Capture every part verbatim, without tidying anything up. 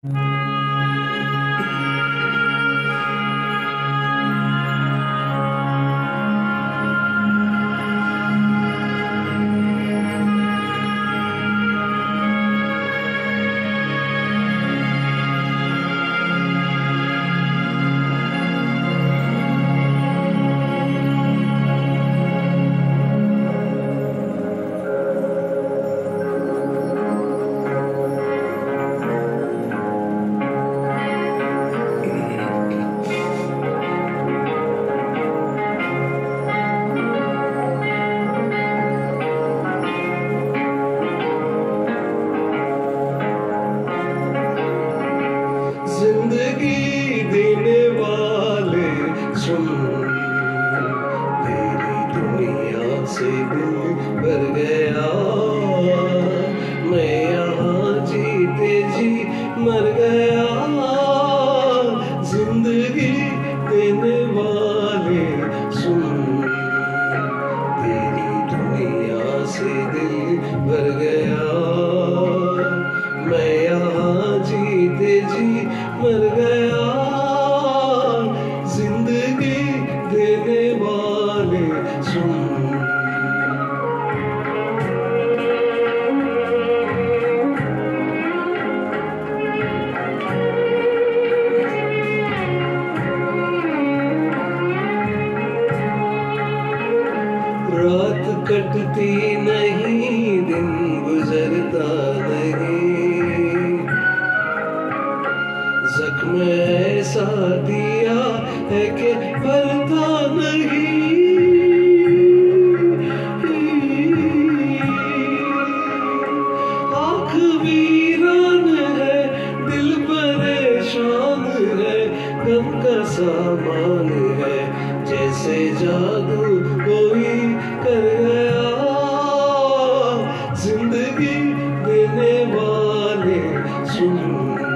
जिंदगी देने वाले सुन, तेरी दुनिया से दिल भर गया। मैं यहाँ जीते जी मर गया। जिंदगी देने वाले सुन, तेरी दुनिया से दिल भर गया। मैं यहाँ जीते जी मर गया। जिंदगी देने वाले सुन, रात कटती नहीं, दिन गुजरता नहीं। जख्म ऐसा दिया है कि भरता नहीं। आँख वीरान है, दिल परेशान है, गम का सामान है, जैसे जादू कोई कर गया। जिंदगी देने वाले सुन,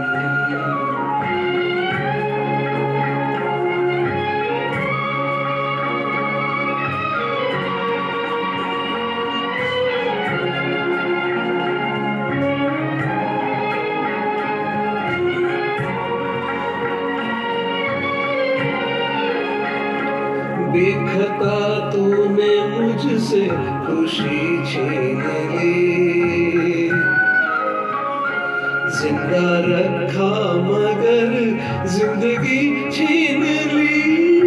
बेखता तूने मुझसे खुशी छीन ली। जिंदा रखा मगर जिंदगी छीन ली।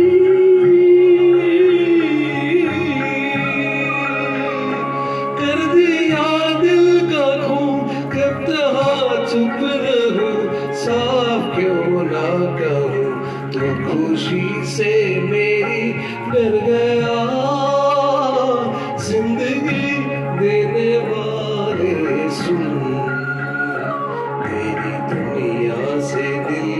कर दिया दिल का खून, कब तक चुप रहूं, साफ क्यों ना कहूं, तो खुशी से मेरी डर गया। जिंदगी देने वाले सुन, तेरी दुनिया से दिल